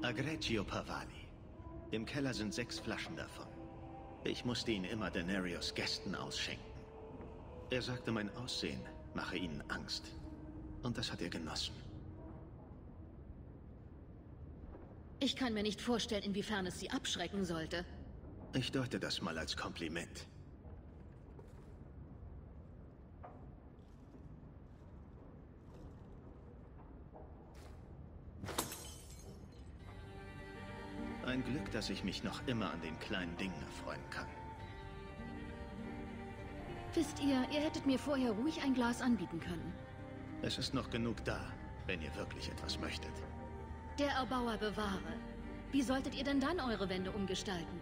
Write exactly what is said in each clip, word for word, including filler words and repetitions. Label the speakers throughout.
Speaker 1: Agreggio Pavali. Im Keller sind sechs Flaschen davon. Ich musste ihn immer Denarios Gästen ausschenken. Er sagte, mein Aussehen mache ihnen Angst. Und das hat er genossen.
Speaker 2: Ich kann mir nicht vorstellen, inwiefern es sie abschrecken sollte.
Speaker 1: Ich deute das mal als Kompliment. Ein Glück, dass ich mich noch immer an den kleinen Dingen erfreuen kann.
Speaker 2: Wisst ihr, ihr hättet mir vorher ruhig ein Glas anbieten können.
Speaker 1: Es ist noch genug da, wenn ihr wirklich etwas möchtet.
Speaker 2: Der Erbauer bewahre. Wie solltet ihr denn dann eure Wände umgestalten?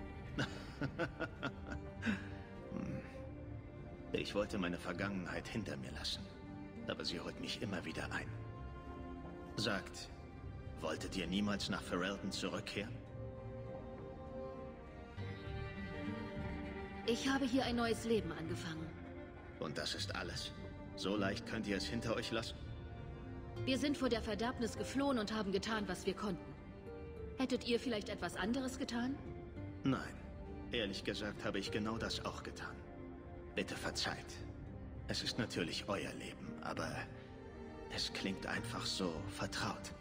Speaker 1: Ich wollte meine Vergangenheit hinter mir lassen, aber sie holt mich immer wieder ein. Sagt, wolltet ihr niemals nach Ferelden zurückkehren?
Speaker 2: Ich habe hier ein neues Leben angefangen.
Speaker 1: Und das ist alles? So leicht könnt ihr es hinter euch lassen?
Speaker 2: Wir sind vor der Verderbnis geflohen und haben getan, was wir konnten. Hättet ihr vielleicht etwas anderes getan?
Speaker 1: Nein. Ehrlich gesagt habe ich genau das auch getan. Bitte verzeiht. Es ist natürlich euer Leben, aber es klingt einfach so vertraut.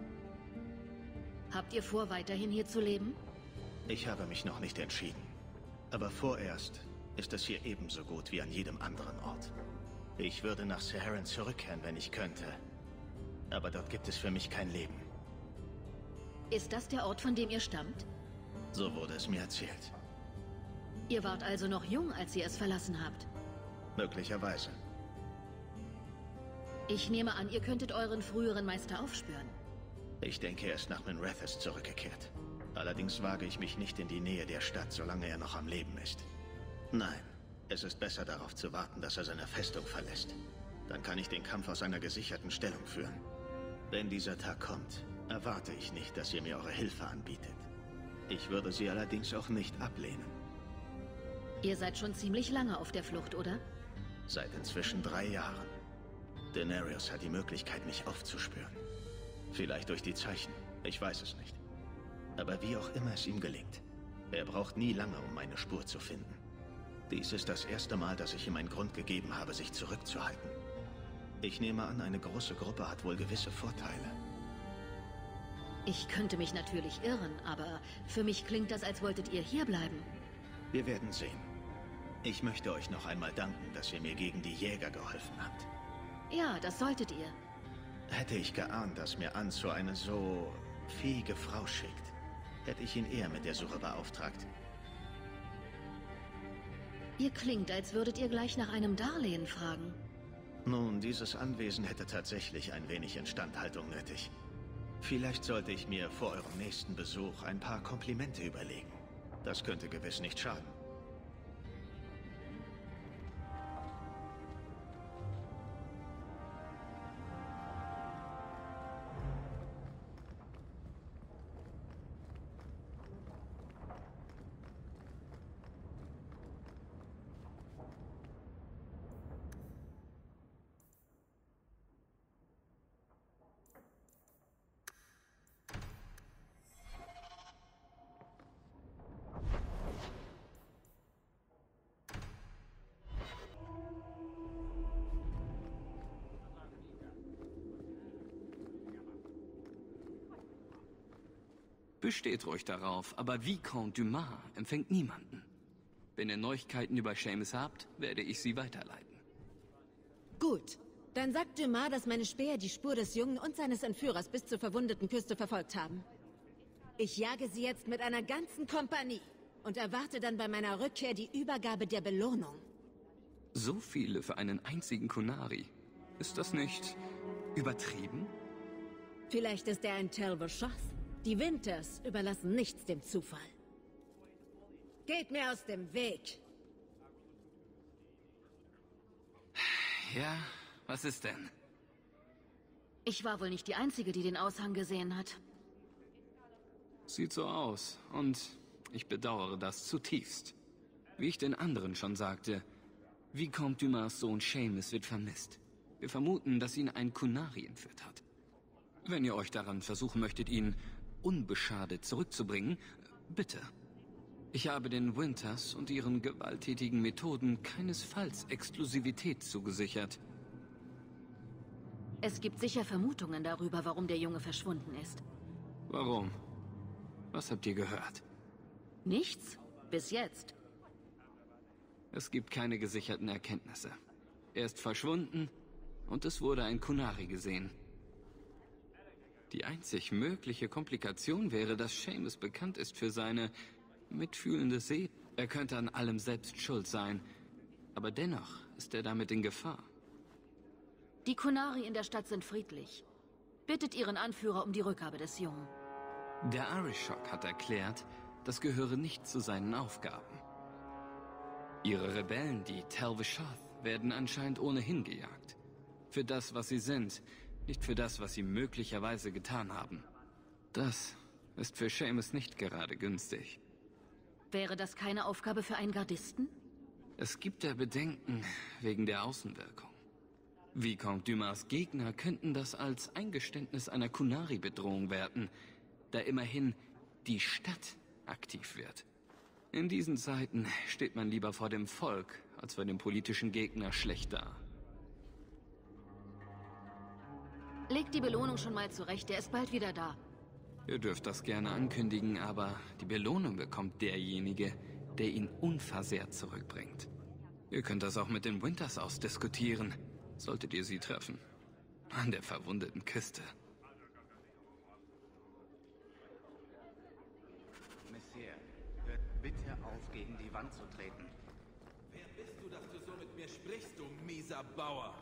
Speaker 2: Habt ihr vor, weiterhin hier zu leben?
Speaker 1: Ich habe mich noch nicht entschieden. Aber vorerst ist es hier ebenso gut wie an jedem anderen Ort. Ich würde nach Saharan zurückkehren, wenn ich könnte. Aber dort gibt es für mich kein Leben.
Speaker 2: Ist das der Ort, von dem ihr stammt?
Speaker 1: So wurde es mir erzählt.
Speaker 2: Ihr wart also noch jung, als ihr es verlassen habt?
Speaker 1: Möglicherweise.
Speaker 2: Ich nehme an, ihr könntet euren früheren Meister aufspüren.
Speaker 1: Ich denke, er ist nach Minrathous zurückgekehrt. Allerdings wage ich mich nicht in die Nähe der Stadt, solange er noch am Leben ist. Nein, es ist besser darauf zu warten, dass er seine Festung verlässt. Dann kann ich den Kampf aus einer gesicherten Stellung führen. Wenn dieser Tag kommt, erwarte ich nicht, dass ihr mir eure Hilfe anbietet. Ich würde sie allerdings auch nicht ablehnen.
Speaker 2: Ihr seid schon ziemlich lange auf der Flucht, oder?
Speaker 1: Seit inzwischen drei Jahren. Denarios hat die Möglichkeit, mich aufzuspüren. Vielleicht durch die Zeichen, ich weiß es nicht. Aber wie auch immer es ihm gelingt, er braucht nie lange, um meine Spur zu finden. Dies ist das erste Mal, dass ich ihm einen Grund gegeben habe, sich zurückzuhalten. Ich nehme an, eine große Gruppe hat wohl gewisse Vorteile.
Speaker 2: Ich könnte mich natürlich irren, aber für mich klingt das, als wolltet ihr hierbleiben.
Speaker 1: Wir werden sehen. Ich möchte euch noch einmal danken, dass ihr mir gegen die Jäger geholfen habt.
Speaker 2: Ja, das solltet ihr.
Speaker 1: Hätte ich geahnt, dass mir Anzo eine so fähige Frau schickt, hätte ich ihn eher mit der Suche beauftragt.
Speaker 2: Ihr klingt, als würdet ihr gleich nach einem Darlehen fragen.
Speaker 1: Nun, dieses Anwesen hätte tatsächlich ein wenig Instandhaltung nötig. Vielleicht sollte ich mir vor eurem nächsten Besuch ein paar Komplimente überlegen. Das könnte gewiss nicht schaden.
Speaker 3: Besteht ruhig darauf, aber Vicomte Dumas empfängt niemanden. Wenn ihr Neuigkeiten über Seamus habt, werde ich sie weiterleiten.
Speaker 4: Gut. Dann sagt Dumas, dass meine Späher die Spur des Jungen und seines Entführers bis zur verwundeten Küste verfolgt haben. Ich jage sie jetzt mit einer ganzen Kompanie und erwarte dann bei meiner Rückkehr die Übergabe der Belohnung.
Speaker 3: So viele für einen einzigen Kunari. Ist das nicht übertrieben?
Speaker 4: Vielleicht ist er ein Tel'Voshoth. Die Winters überlassen nichts dem Zufall. Geht mir aus dem Weg!
Speaker 3: Ja, was ist denn?
Speaker 2: Ich war wohl nicht die Einzige, die den Aushang gesehen hat.
Speaker 3: Sieht so aus und ich bedauere das zutiefst. Wie ich den anderen schon sagte, Vicomte Dumas Sohn Seamus wird vermisst. Wir vermuten, dass ihn ein Kunari entführt hat. Wenn ihr euch daran versuchen möchtet, ihn unbeschadet zurückzubringen, bitte. Ich habe den Winters und ihren gewalttätigen Methoden keinesfalls Exklusivität zugesichert.
Speaker 2: Es gibt sicher Vermutungen darüber, warum der Junge verschwunden ist.
Speaker 3: Warum? Was habt ihr gehört?
Speaker 2: Nichts? Bis jetzt.
Speaker 3: Es gibt keine gesicherten Erkenntnisse. Er ist verschwunden und es wurde ein Qunari gesehen. Die einzig mögliche Komplikation wäre, dass Seamus bekannt ist für seine mitfühlende Seele. Er könnte an allem selbst schuld sein, aber dennoch ist er damit in Gefahr.
Speaker 2: Die Qunari in der Stadt sind friedlich. Bittet ihren Anführer um die Rückgabe des Jungen.
Speaker 3: Der Arishok hat erklärt, das gehöre nicht zu seinen Aufgaben. Ihre Rebellen, die Tel-Vishoth, werden anscheinend ohnehin gejagt. Für das, was sie sind, nicht für das, was sie möglicherweise getan haben. Das ist für Seamus nicht gerade günstig.
Speaker 2: Wäre das keine Aufgabe für einen Gardisten?
Speaker 3: Es gibt da Bedenken wegen der Außenwirkung. Vicomte Dumas Gegner könnten das als Eingeständnis einer Qunari-Bedrohung werten, da immerhin die Stadt aktiv wird. In diesen Zeiten steht man lieber vor dem Volk, als vor dem politischen Gegner schlecht da.
Speaker 2: Legt die Belohnung schon mal zurecht, er ist bald wieder da.
Speaker 3: Ihr dürft das gerne ankündigen, aber die Belohnung bekommt derjenige, der ihn unversehrt zurückbringt. Ihr könnt das auch mit den Winters ausdiskutieren, solltet ihr sie treffen. An der verwundeten Küste.
Speaker 5: Messier, hört bitte auf, gegen die Wand zu treten.
Speaker 6: Wer bist du, dass du so mit mir sprichst, du mieser Bauer?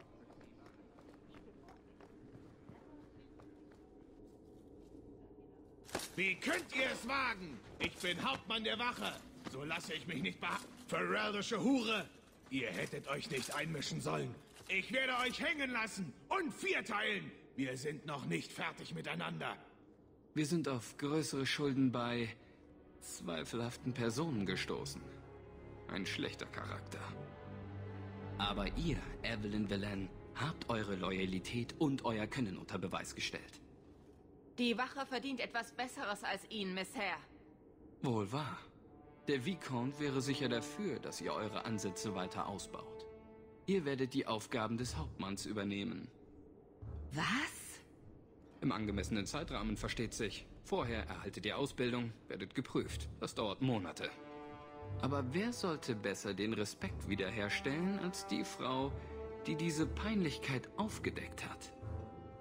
Speaker 1: Wie könnt ihr es wagen? Ich bin Hauptmann der Wache. So lasse ich mich nicht beha... Verräterische Hure! Ihr hättet euch nicht einmischen sollen. Ich werde euch hängen lassen und vierteilen. Wir sind noch nicht fertig miteinander.
Speaker 3: Wir sind auf größere Schulden bei zweifelhaften Personen gestoßen. Ein schlechter Charakter. Aber ihr, Evelyn Villain, habt eure Loyalität und euer Können unter Beweis gestellt.
Speaker 7: Die Wache verdient etwas Besseres als ihn, Messier.
Speaker 3: Wohl wahr. Der Vicomte wäre sicher dafür, dass ihr eure Ansätze weiter ausbaut. Ihr werdet die Aufgaben des Hauptmanns übernehmen.
Speaker 4: Was?
Speaker 3: Im angemessenen Zeitrahmen, versteht sich. Vorher erhaltet ihr Ausbildung, werdet geprüft. Das dauert Monate. Aber wer sollte besser den Respekt wiederherstellen als die Frau, die diese Peinlichkeit aufgedeckt hat?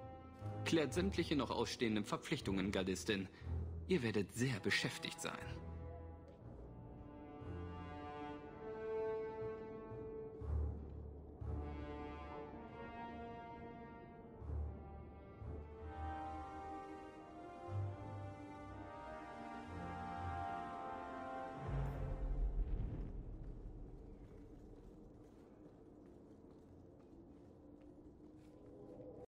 Speaker 3: Klärt sämtliche noch ausstehenden Verpflichtungen, Gardistin. Ihr werdet sehr beschäftigt sein.